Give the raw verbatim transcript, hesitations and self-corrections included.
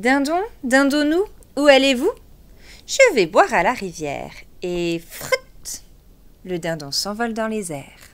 Dindon, dindonou, où allez-vous? Je vais boire à la rivière. Et frut! Le dindon s'envole dans les airs.